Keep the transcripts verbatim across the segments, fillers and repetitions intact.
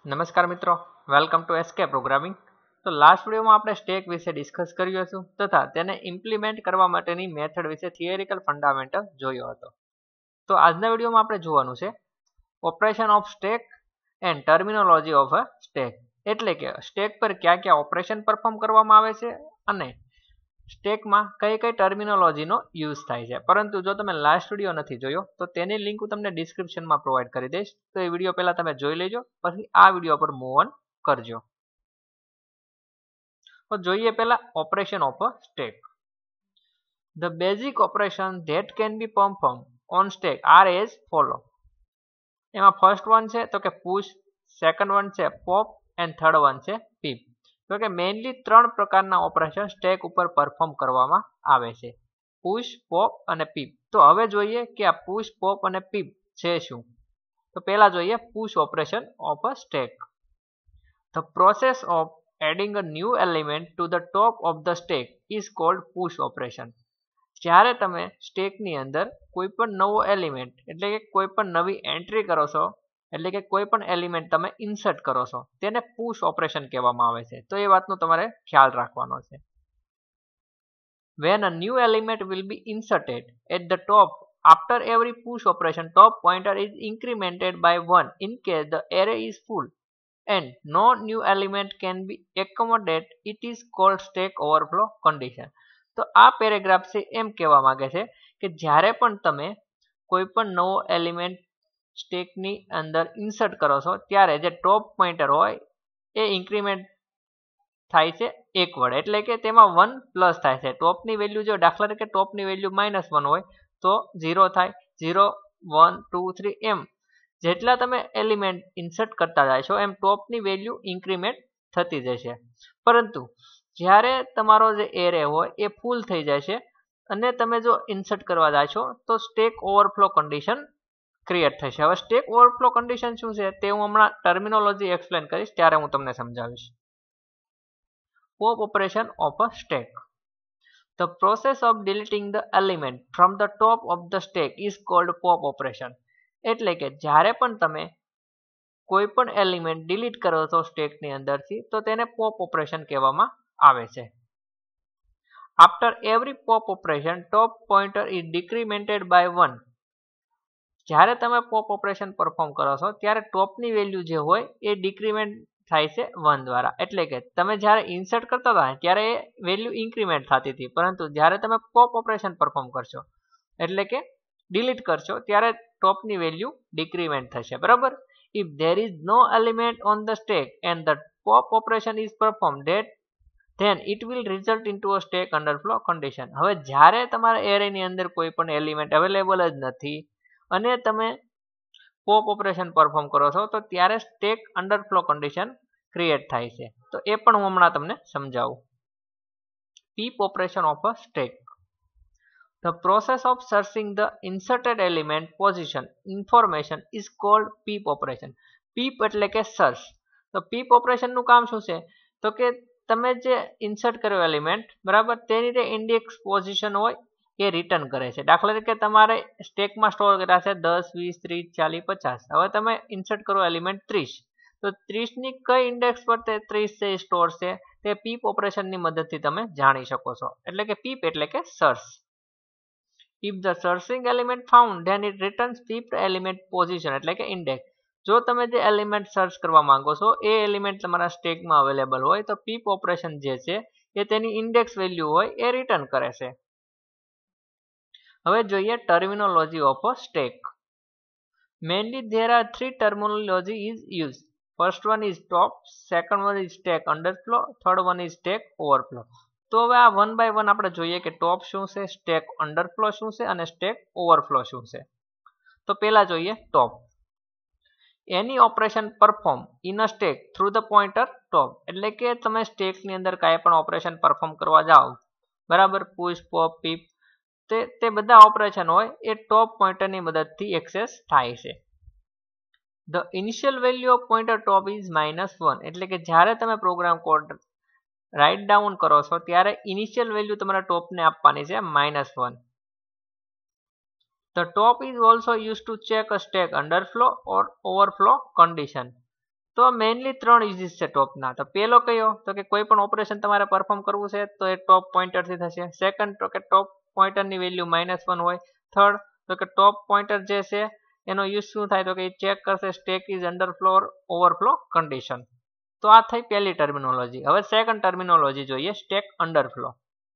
નમસ્કાર મિત્રો, welcome to SK programming. તો લાસ્ટ વિડીયોમાં આપણે સ્ટેક વિશે ડિસ્કસ કર્યું હતું તથા તેને ઇમ્પ્લિમેન્ટ કરવા માટેની મેથડ વિશે થિયરિકલ ફંડામેન્ટલ જોયો હતો. તો આજના વિડીયોમાં આપણે જોવાનું છે operation of stack and terminology of a stack, એટલે કે સ્ટેક પર કયા કયા ઓપરેશન પરફોર્મ કરવામાં આવે છે અને સ્ટેકમાં કઈ કઈ ટર્મિનોલોજીનો યુઝ થાય છે. પરંતુ જો તમે લાસ્ટ વિડીયો નથી જોયો તો તેની લિંક હું તમને ડિસ્ક્રિપ્શનમાં પ્રોવાઈડ કરી દઈશ, તો એ વિડીયો પહેલા તમે જોઈ લેજો, પછી આ વિડીયો પર મૂવ ઓન કરજો. તો જોઈએ પહેલા operation of a stack. The basic operations that can be performed on stack are as follow. એમાં ફર્સ્ટ વન છે તો કે પુશ, સેકન્ડ વન છે પોપ એન્ડ થર્ડ વન છે પીપ. તો કે મેઇનલી ત્રણ પ્રકારના ઓપરેશન સ્ટેક ઉપર પરફોર્મ કરવામાં આવે છે, પુશ, પોપ અને પીપ. તો હવે જોઈએ કે આ પુશ, પોપ અને પીપ છે શું. તો પહેલા જોઈએ push operation of a stack. The process of adding a new element to the top of the stack is called push operation. જ્યારે તમે સ્ટેકની અંદર કોઈ પણ નવો એલિમેન્ટ એટલે કે કોઈ પણ નવી એન્ટ્રી કરો છો, એટલે કે કોઈ પણ એલિમેન્ટ તમે ઇન્સર્ટ કરો છો, તેને પુશ ઓપરેશન કહેવામાં આવે છે. તો એ વાતનો તમારે ખ્યાલ રાખવાનો છે. When a new element will be inserted at the top, after every push operation, top pointer is incremented by one in case the array is full and no new element can be accommodated. It is called stack overflow condition. તો આ paragraph છે એમ કહેવા માંગે છે કે જ્યારે પણ તમે કોઈ પણ નવો એલિમેન્ટ સ્ટેકની અંદર ઇન્સર્ટ કરો છો ત્યારે જે ટોપ પોઇન્ટર હોય એ ઇન્ક્રીમેન્ટ થાય છે એક વડે, એટલે કે તેમાં વન પ્લસ થાય છે. ટોપની વેલ્યુ જો દાખલા તરીકે ટોપની વેલ્યુ માઇનસ વન હોય તો ઝીરો થાય, ઝીરો વન ટુ થ્રી એમ જેટલા તમે એલિમેન્ટ ઇન્સર્ટ કરતા જાય છો એમ ટોપની વેલ્યુ ઇન્ક્રીમેન્ટ થતી જશે. પરંતુ જ્યારે તમારો જે એરે હોય એ ફૂલ થઈ જાય છે અને તમે જો ઇન્સર્ટ કરવા જાય છો તો સ્ટેક ઓવરફ્લો કન્ડિશન ક્રિએટ થશે. હવે સ્ટેક ઓવરફ્લો કન્ડિશન શું છે તે હું હમણાં ટર્મિનોલોજી એક્સપ્લેન કરીશ ત્યારે હું તમને સમજાવીશ. Pop operation of a stack. The process of deleting the element from the top of the stack is called pop operation. એટલે કે જ્યારે પણ તમે કોઈ પણ એલિમેન્ટ ડિલીટ કરો છો સ્ટેકની અંદરથી તો તેને પોપ ઓપરેશન કહેવામાં આવે છે. After every pop operation, top pointer is decremented by one. જ્યારે તમે પોપ ઓપરેશન પરફોર્મ કરો છો ત્યારે ટોપની વેલ્યુ જે હોય એ ડિક્રીમેન્ટ થાય છે વન દ્વારા. એટલે કે તમે જ્યારે ઇન્સર્ટ કરતા હતા ત્યારે એ વેલ્યુ ઇન્ક્રીમેન્ટ થતી હતી, પરંતુ જ્યારે તમે પોપ ઓપરેશન પરફોર્મ કરશો એટલે કે ડિલીટ કરશો ત્યારે ટોપની વેલ્યુ ડિક્રીમેન્ટ થશે. બરાબર. If there is no element on the stack and the pop operation is performed, that then it will result into a stack underflow condition. હવે જ્યારે તમારા એરેની અંદર કોઈ પણ એલિમેન્ટ અવેલેબલ જ નથી અને તમે પોપ ઓપરેશન પરફોર્મ કરો છો તો ત્યારે સ્ટેક અંડરફ્લો કન્ડિશન ક્રિએટ થાય છે. તો એ પણ હું હમણાં તમને સમજાવું. Peep operation of a stack. The process of searching the inserted element position information is called peep operation. Peep એટલે કે સર્ચ. તો પીપ ઓપરેશનનું કામ શું છે તો કે તમે જે ઇન્સર્ટ કર્યો એલિમેન્ટ, બરાબર, તેની જે ઇન્ડેક્સ પોઝિશન હોય એ રિટર્ન કરે છે. દાખલા તરીકે તમારે સ્ટેકમાં સ્ટોર કર્યા છે દસ, વીસ, ત્રીસ, ચાલીસ, પચાસ. હવે તમે ઇન્સર્ટ કરો એલિમેન્ટ ત્રીસ, તો ત્રીસની કઈ ઇન્ડેક્સ પર તે ત્રીસ છે સ્ટોર છે તે પીપ ઓપરેશનની મદદથી તમે જાણી શકો છો. એટલે કે પીપ એટલે કે search. If the searching element found, then it returns peeped element position એટલે કે index. જો તમે જે એલિમેન્ટ સર્ચ કરવા માંગો છો એ એલિમેન્ટ તમારા સ્ટેકમાં અવેલેબલ હોય તો પીપ ઓપરેશન જે છે એ તેની ઇન્ડેક્સ વેલ્યુ હોય એ રિટર્ન કરે છે. હવે જોઈએ terminology of a stack. Mainly there are three terminology is used. First one is top, second one is stack underflow, third one is stack overflow. તો હવે આ વન બાય વન આપણે જોઈએ કે ટોપ શું છે, સ્ટેક અંડરફ્લો શું છે અને સ્ટેક ઓવરફ્લો શું છે. તો પહેલા જોઈએ top. Any operation perform in a stack through the pointer top. એટલે કે તમે સ્ટેકની અંદર કાંઈ પણ ઓપરેશન પરફોર્મ કરવા જાઓ, બરાબર, પુશ, પોપ, પીપ, તે તે બધા ઓપરેશન હોય એ ટોપ પોઇન્ટરની મદદથી એક્સેસ થાય છે. The initial value of pointer top is minus one. એટલે કે જ્યારે તમે પ્રોગ્રામ કોડ રાઇટ ડાઉન કરો છો ત્યારે ઇનિશિયલ વેલ્યુ તમારા ટોપને આપવાની છે minus one. The top is also used to check a stack underflow or overflow condition. तो मेनली त्रण यूजीस है टॉपना। तो पहलो कयो तो कि कोई पण ऑपरेशन तमारे परफॉर्म करवू छे तो ए टॉप पॉइंटर थी थशे। सेकंड तो कि टॉप पॉइंटर नी वेल्यू माइनस वन होय। थर्ड तो कि टॉप पॉइंटर जे छे एनो यूज शुं थाय तो कि चेक करशे स्टेक इज अंडरफ्लो और ओवरफ्लो कंडीशन। तो आ थई पहली टर्मिनोलॉजी। हवे सेकंड टर्मिनोलॉजी जोईए stack underflow.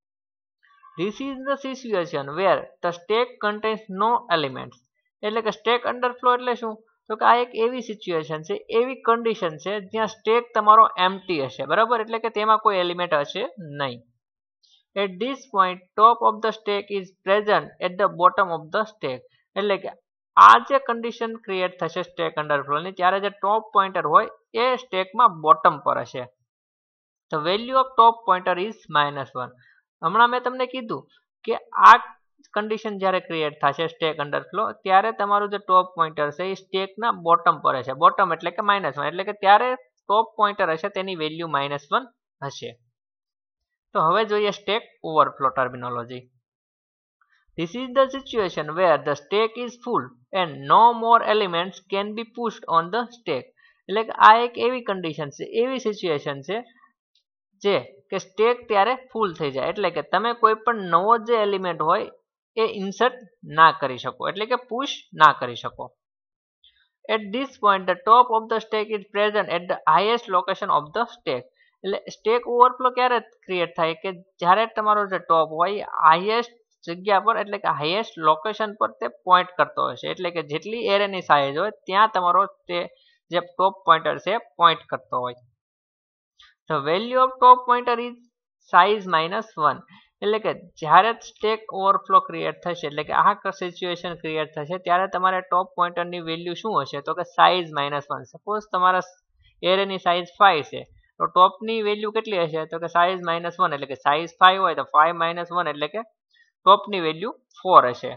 This is the situation where the stack contains no elements. એટલે કે સ્ટેક અંડરફ્લો એટલે શું તો કે આ એક એવી સિચ્યુએશન છે, એવી કન્ડિશન છે જ્યાં સ્ટેક તમારો એમ્પ્ટી હશે, બરાબર, એટલે કે તેમાં કોઈ એલિમેન્ટ હશે નહીં. At this point top of the stack is present at the bottom of the stack. એટલે કે આ જે કન્ડિશન ક્રિએટ થશે સ્ટેક અંડરફ્લો ની ત્યારે જે ટોપ પોઇન્ટર હોય એ સ્ટેકમાં બોટમ પર હશે. The value of top pointer is minus one. હમણાં મેં તમને કીધું કે આ કન્ડિશન જ્યારે ક્રિએટ થશે સ્ટેક અંડરફ્લો ત્યારે તમારું જે ટોપ પોઇન્ટર છે એ સ્ટેકના બોટમ પર હશે. બોટમ એટલે કે માઇનસ વન, એટલે કે ત્યારે ટોપ પોઇન્ટર હશે તેની વેલ્યુ માઇનસ વન હશે. તો હવે જોઈએ stack overflow terminology. This is the situation where the stack is full and no more elements can be pushed on the stack. એટલે કે આ એક એવી કન્ડિશન છે, એવી સિચ્યુએશન છે જે કે સ્ટેક ત્યારે ફૂલ થઈ જાય, એટલે કે તમે કોઈ પણ નવો જે એલિમેન્ટ હોય એ ઇન્સર્ટ ના કરી શકો, એટલે કે પુશ ના કરી શકો. At this point the top of the stack is present at the highest location of the stack. એટલે સ્ટેક ઓવરફ્લો ક્યારે ક્રિએટ થાય કે જ્યારે તમારો જે ટોપ હોય હાઈએસ્ટ જગ્યા પર, એટલે કે હાઈએસ્ટ લોકેશન પર તે પોઈન્ટ કરતો હશે, એટલે કે જેટલી એરેની સાઇઝ હોય ત્યાં તમારો તે જે ટોપ પોઇન્ટર છે પોઈન્ટ કરતો હોય. The value of top pointer is size minus one. એટલે કે જ્યારે સ્ટેક ઓવરફ્લો ક્રિએટ થશે, એટલે કે આ સિચ્યુએશન ક્રિએટ થશે ત્યારે તમારે ટોપ પોઇન્ટરની વેલ્યુ શું હશે તો કે સાઇઝ માઇનસ વન. સપોઝ તમારા એરેની સાઇઝ ફાઈવ છે તો ટોપની વેલ્યુ કેટલી હશે તો કે સાઇઝ માઇનસ વન, એટલે કે સાઇઝ ફાઈવ હોય તો ફાઈવ માઇનસ વન એટલે કે ટોપની વેલ્યુ ફોર હશે.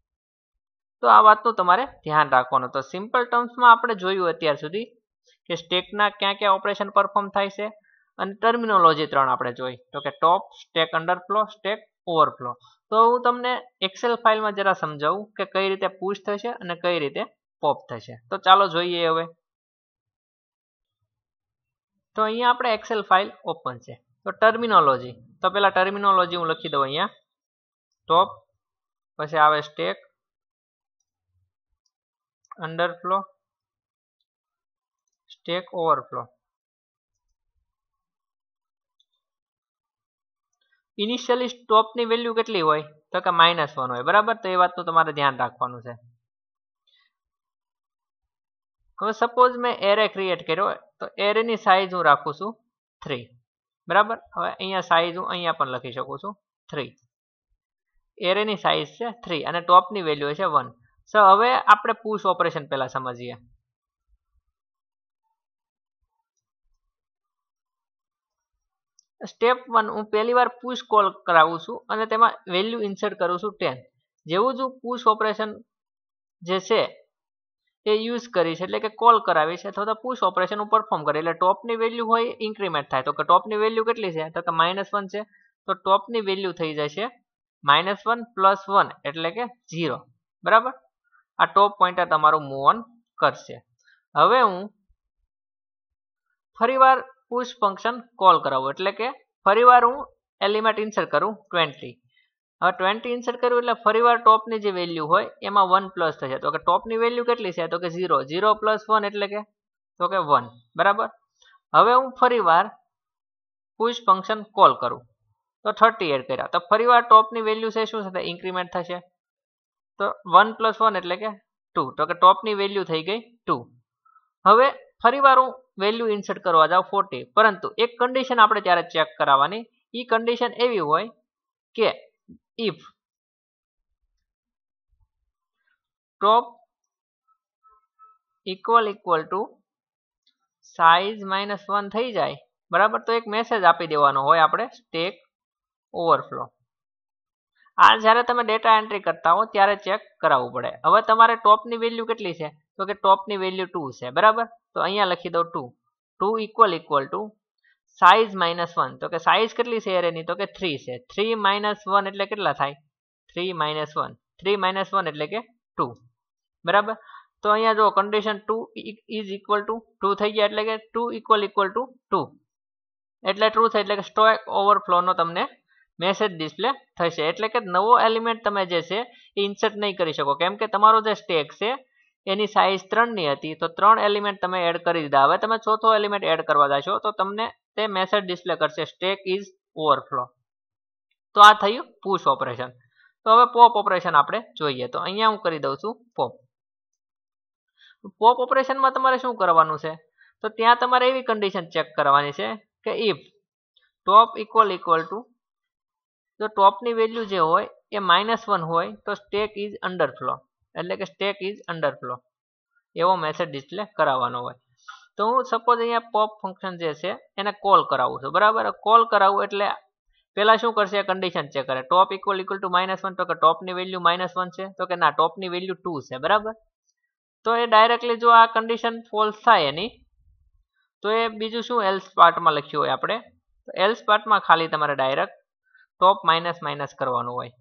તો આ વાતનું તમારે ધ્યાન રાખવાનું. તો સિમ્પલ ટર્મ્સમાં આપણે જોયું અત્યાર સુધી કે સ્ટેકના ક્યાં ક્યાં ઓપરેશન પરફોર્મ થાય છે અને ટર્મિનોલોજી ત્રણ આપણે જોઈ તો કે top, stack underflow, stack overflow. તો હું તમને એક્સેલ ફાઇલમાં જરા સમજાવું કે કઈ રીતે પુશ થશે અને કઈ રીતે પોપ થશે. તો ચાલો જોઈએ હવે. તો અહીંયા આપણે એક્સેલ ફાઇલ ઓપન છે. તો ટર્મિનોલોજી, તો પેલા ટર્મિનોલોજી હું લખી દઉં અહીંયા. ટોપ, પછી આવે stack underflow, stack overflow. Initially ટોપની વેલ્યુ કેટલી હોય તો કે માઇનસ વન હોય, બરાબર. તો એ વાતનું તમારે ધ્યાન રાખવાનું છે. હવે સપોઝ મેં એરે ક્રિએટ કર્યો હોય તો એરેની સાઇઝ હું રાખું છું થ્રી, બરાબર. હવે અહીંયા સાઇઝ હું અહીંયા પણ લખી શકું છું થ્રી. એરેની સાઇઝ છે થ્રી અને ટોપની વેલ્યુ છે વન. સો હવે આપણે પુશ ઓપરેશન પહેલા સમજીએ. સ્ટેપ વન હું પહેલી વાર પુશ કોલ કરાવું છું અને તેમાં વેલ્યુ ઇન્સર્ટ કરું છું ટેન. જેવું જ હું પુશ ઓપરેશન જે છે એ યુઝ કરીશ, એટલે કે કોલ કરાવીશ અથવા તો પુશ ઓપરેશન હું પરફોર્મ કરી એટલે ટોપની વેલ્યુ હોય ઇન્ક્રીમેન્ટ થાય. તો કે ટોપની વેલ્યુ કેટલી છે તો કે માઇનસ વન છે, તો ટોપની વેલ્યુ થઈ જશે માઇનસ વન પ્લસ વન એટલે કે ઝીરો, બરાબર. આ ટોપ પોઇન્ટર તમારું મૂવ ઓન કરશે. હવે હું ફરીવાર પુશ ફંક્શન કોલ કરાવું, એટલે કે ફરીવાર હું એલિમેન્ટ ઇન્સર્ટ કરું ટ્વેન્ટી. હવે ટ્વેન્ટી ઇન્સર્ટ કર્યું એટલે ફરીવાર ટોપની જે વેલ્યુ હોય એમાં વન પ્લસ થશે. તો કે ટોપની વેલ્યુ કેટલી છે તો કે ઝીરો, ઝીરો પ્લસ વન એટલે કે તો કે વન, બરાબર. હવે હું ફરીવાર પુશ ફંક્શન કોલ કરું તો થર્ટી એડ કર્યા તો ફરીવાર ટોપની વેલ્યુ છે શું થશે ઇન્ક્રીમેન્ટ થશે. તો વન પ્લસ વન એટલે કે ટુ, તો કે ટોપની વેલ્યુ થઈ ગઈ ટુ. હવે ફરીવાર હું વેલ્યુ ઇન્સર્ટ કરવા જાઉં ફોર્ટી, પરંતુ એક કન્ડિશન આપણે ત્યારે ચેક કરાવવાની. એ કન્ડિશન એવી હોય કે if top equal equal to size minus one થઈ જાય, બરાબર, તો એક મેસેજ આપી દેવાનો હોય આપણે સ્ટેક ઓવરફ્લો. આ જ્યારે તમે ડેટા એન્ટ્રી કરતા હો ત્યારે ચેક કરાવવું પડે. હવે તમારે ટોપની વેલ્યુ કેટલી છે તો કે ટોપની વેલ્યુ ટુ છે, બરાબર. તો અહીંયા લખી દઉં two. Two equal equal to size minus one, તો કે સાઇઝ કેટલી છે એરેની તો કે થ્રી છે. થ્રી માઇનસ વન એટલે કેટલા થાય three minus one, three minus one એટલે કે ટુ, બરાબર. તો અહીંયા જો condition two is equal to two થઈ ગયા એટલે કે two equal equal to two એટલે ટ્રુ થાય એટલે કે સ્ટેક ઓવરફ્લોનો તમને મેસેજ ડિસ્પ્લે થશે. એટલે કે નવો એલિમેન્ટ તમે જે છે એ ઇન્સર્ટ નહીં કરી શકો, કેમ કે તમારો જે સ્ટેક છે એની સાઇઝ ત્રણની હતી, તો ત્રણ એલિમેન્ટ તમે એડ કરી દીધા. હવે તમે ચોથો એલિમેન્ટ એડ કરવા જશો તો તમને તે મેસેજ ડિસ્પ્લે કરશે સ્ટેક ઇઝ ઓવરફ્લો. તો આ થયું પુશ ઓપરેશન. તો હવે પોપ ઓપરેશન આપણે જોઈએ. તો અહીંયા હું કરી દઉં છું પોપ. પોપ ઓપરેશનમાં તમારે શું કરવાનું છે? તો ત્યાં તમારે એવી કન્ડિશન ચેક કરવાની છે કે if top equal equal to, જો ટોપની વેલ્યુ જે હોય એ માઇનસ વન હોય તો સ્ટેક ઇઝ અંડરફ્લો, એટલે કે સ્ટેક ઇઝ અંડરફ્લો એવો મેસેજ ડિસ્પ્લે કરાવવાનો હોય. તો હું સપોઝ અહીંયા પોપ ફંક્શન જે છે એને કોલ કરાવું છું, બરાબર. કોલ કરાવું એટલે પહેલા શું કરશે? કન્ડિશન ચેક કરે. Top equal equal to minus one, તો કે ટોપની વેલ્યુ માઇનસ વન છે, તો કે ના ટોપની વેલ્યુ ટુ છે, બરાબર. તો એ ડાયરેક્ટલી જો આ કન્ડિશન ફોલ્સ થાય એની, તો એ બીજું શું એલ્સ પાર્ટમાં લખ્યું હોય આપણે, તો એલ્સ પાર્ટમાં ખાલી તમારે ડાયરેક્ટ ટોપ માઇનસ માઇનસ કરવાનું હોય.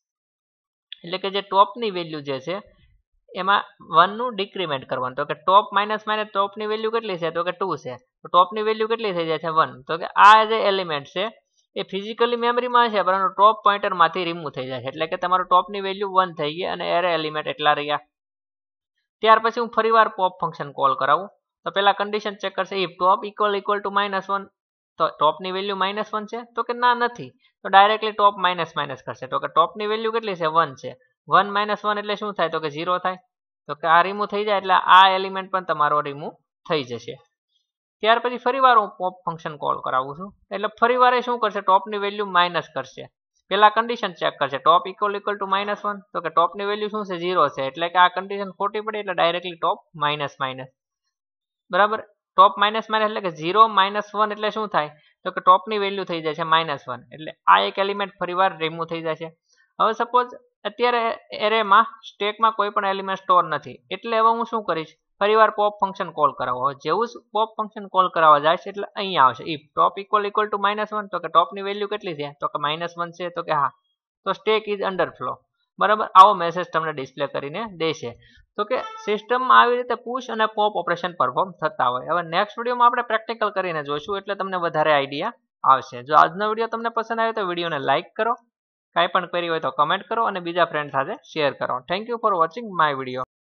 એટલે કે જે ટોપની વેલ્યુ જે છે એમાં વનનું ડિક્રીમેન્ટ કરવાનું. તો કે ટોપ માઇનસ માઇનસ ટોપની વેલ્યુ કેટલી છે? તો કે ટુ છે. તો ટોપની વેલ્યુ કેટલી થઈ જાય છે? વન. તો કે આ જે એલિમેન્ટ છે એ ફિઝિકલી મેમરીમાં છે, પરંતુ ટોપ પોઇન્ટરમાંથી રિમૂવ થઈ જાય છે. એટલે કે તમારું ટોપની વેલ્યુ વન થઈ ગઈ અને એરે એલિમેન્ટ એટલા રહ્યા. ત્યાર પછી હું ફરીવાર પોપ ફંક્શન કોલ કરાવું. તો પહેલા કન્ડિશન ચેક કરશે if top equal equal to minus one, તો ટોપની વેલ્યુ માઇનસ વન છે, તો કે ના નથી, તો ડાયરેક્ટલી ટોપ માઇનસ માઇનસ કરશે. તો કે ટોપની વેલ્યુ કેટલી છે? વન છે. વન માઇનસ વન એટલે શું થાય? તો કે ઝીરો થાય. તો કે આ રિમૂવ થઈ જાય એટલે આ એલિમેન્ટ પણ તમારો રિમૂવ થઈ જશે. ત્યાર પછી ફરીવાર હું પોપ ફંક્શન કોલ કરાવું છું, એટલે ફરીવાર એ શું કરશે? ટોપની વેલ્યુ માઇનસ કરશે. પહેલા કન્ડિશન ચેક કરશે top equal equal to minus one, તો કે ટોપની વેલ્યુ શું છે? ઝીરો છે. એટલે કે આ કન્ડિશન ખોટી પડી એટલે ડાયરેક્ટલી ટોપ માઇનસ માઇનસ, બરાબર. ટોપ માઇનસ માઇનસ એટલે કે ઝીરો માઇનસ વન એટલે શું થાય? તો કે ટોપની વેલ્યુ થઈ જાય છે માઇનસ વન, એટલે આ એક એલિમેન્ટ ફરીવાર રિમૂવ થઈ જશે. હવે સપોઝ અત્યારે એરેમાં સ્ટેકમાં કોઈ પણ એલિમેન્ટ સ્ટોર નથી, એટલે હવે હું શું કરીશ? ફરીવાર પોપ ફંક્શન કોલ કરાવો. જેવું જ પોપ ફંક્શન કોલ કરાવવા જાય છે એટલે અહીંયા આવશે if top equal equal to minus one, તો કે ટોપની વેલ્યુ કેટલી છે? તો કે માઇનસ વન છે, તો કે હા, તો સ્ટેક ઇઝ અંડરફ્લો, બરાબર. આવો મેસેજ તમને ડિસ્પ્લે કરીને દેશે. તો કે સિસ્ટમમાં આવી રીતે પુશ અને પોપ ઓપરેશન પરફોર્મ થતા હોય. હવે નેક્સ્ટ વિડીયોમાં આપણે પ્રેક્ટિકલ કરીને જોઈશું, એટલે તમને વધારે આઈડિયા આવશે. જો આજનો વિડીયો તમને પસંદ આવ્યો તો વિડીયોને લાઇક કરો, કાંઈ પણ ક્વેરી હોય તો કમેન્ટ કરો અને બીજા ફ્રેન્ડ સાથે શેર કરો. Thank you for watching my video.